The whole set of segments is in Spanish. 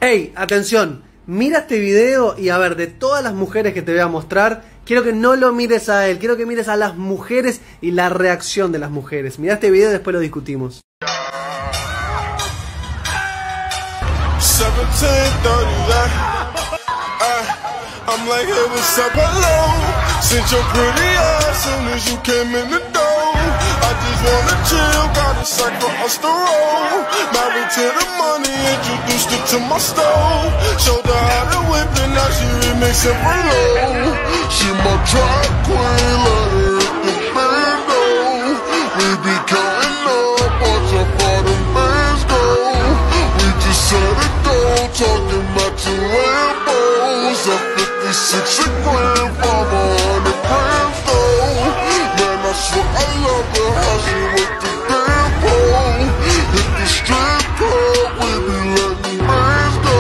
Hey, atención, mira este video y a ver, de todas las mujeres que te voy a mostrar, quiero que no lo mires a él, quiero que mires a las mujeres y la reacción de las mujeres. Mira este video y después lo discutimos. I'm like, hey, what's up, hello? Since your pretty ass soon as you came in the door, I just wanna chill, got a sack for us to roll. Married to the money, introduced her to my stove. Showed her how to whip it, now she remixing for low. She my drag queen, let her hit the bando. We be counting up, watch how far them bands go. We just set it down, talking about two Lambos. 60 grand, 500 grams though. Man, I swear I love her, how she with the damn pole. Hit the strip club, we be letting bands go.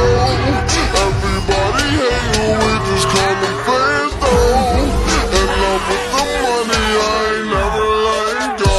Everybody hate you, we just call them fans though. In love with the money, I ain't never letting go.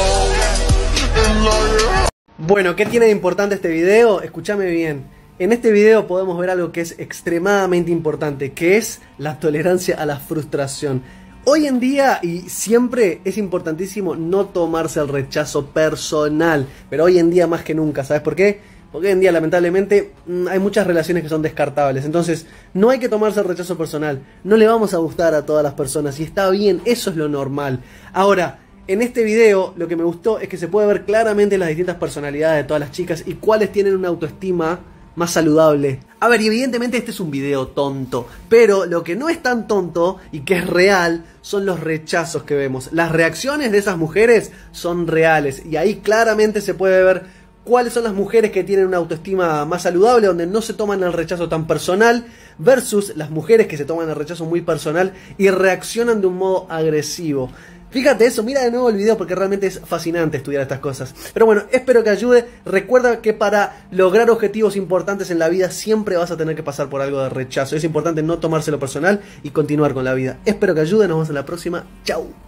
And like, bueno, ¿qué tiene de importante este video? Escúchame bien. En este video podemos ver algo que es extremadamente importante, que es la tolerancia a la frustración. Hoy en día y siempre es importantísimo no tomarse el rechazo personal, pero hoy en día más que nunca, ¿sabes por qué? Porque hoy en día lamentablemente hay muchas relaciones que son descartables, entonces no hay que tomarse el rechazo personal, no le vamos a gustar a todas las personas y está bien, eso es lo normal. Ahora, en este video lo que me gustó es que se puede ver claramente las distintas personalidades de todas las chicas y cuáles tienen una autoestima más saludable. A ver, y evidentemente este es un video tonto, pero lo que no es tan tonto y que es real son los rechazos que vemos. Las reacciones de esas mujeres son reales y ahí claramente se puede ver cuáles son las mujeres que tienen una autoestima más saludable, donde no se toman el rechazo tan personal, versus las mujeres que se toman el rechazo muy personal y reaccionan de un modo agresivo. Fíjate eso, mira de nuevo el video porque realmente es fascinante estudiar estas cosas. Pero bueno, espero que ayude. Recuerda que para lograr objetivos importantes en la vida siempre vas a tener que pasar por algo de rechazo. Es importante no tomárselo personal y continuar con la vida. Espero que ayude, nos vemos en la próxima. Chau.